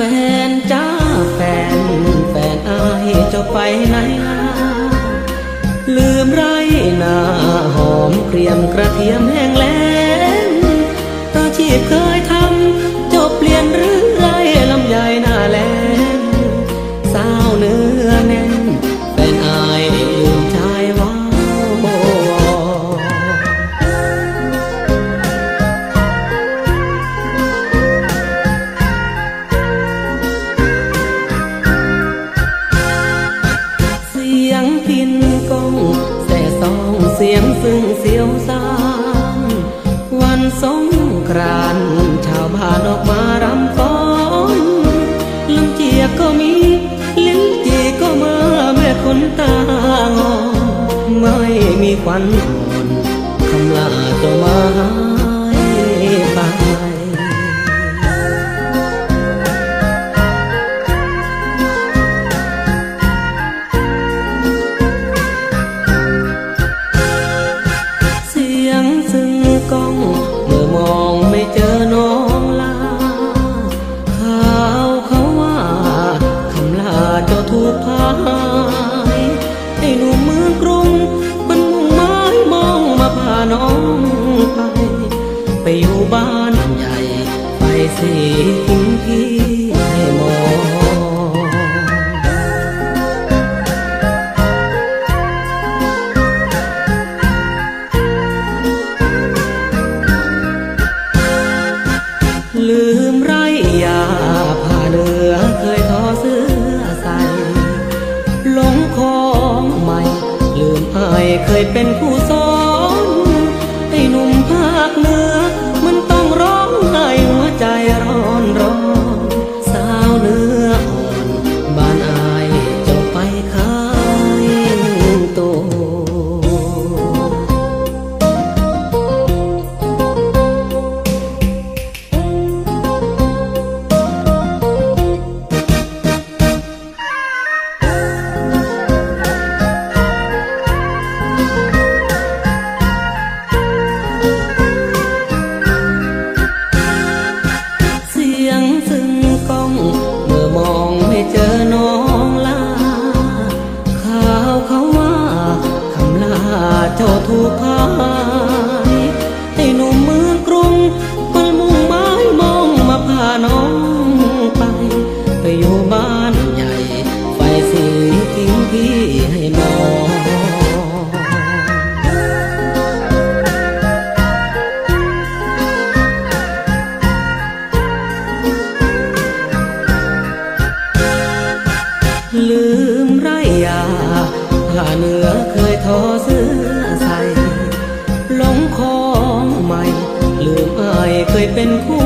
นจ้าแฟนอายจะไปไหนลืมไรนาหอมเกรียมกระเทียมแห้งแล้งอาชีพเคยทำจบเปลี่ยนหรือไรลำไยหน้าแล้งสาวเนื้อแน่นแฟนอายลืมชายว่าเสียงพินกงแส่ซองเสียงซึ่งเสียวซ่านวันสงกรานต์ชาวบ้านออกมารำฟ้อนลำเจียกก็มีลิ้นจีก็มาแม่คนตางอนไม่มีควันอ่อนคำลาจะมาหายไปเสียงซึ่งก้องเมื่อมองไม่เจอน้องลาข่าวเขาว่าคำลาเจ้าถูกพายไอ้หนุ่มเมืองกรุงมันมุ่งหมายมองมาพาน้องไปอยู่บ้านใหญ่ไปสิทิ้งพี่ให้มองลืมไรยาผ้าเหนือเคยทอเสื้อใส่หลงของใหม่ลืมอายเคยเป็นผู้สอนไอ้หนุ่มภาคเหนือมันต้องร้องไห้หัวใจร้อนสาวเนื้ออ่อนบ้านอายจะไปขายตัวเจ้าถูกพายไอ้หนุ่มเมืองกรุงมันมุ่งหมายมองมาพาน้องไปอยู่บ้านใหญ่ไฟสีทิ้งพี่ให้มองลืมไรยาผ้าเหนือเคยทอเสื้อใส่หลงของใหม่ลืมอายเคยเป็นคู่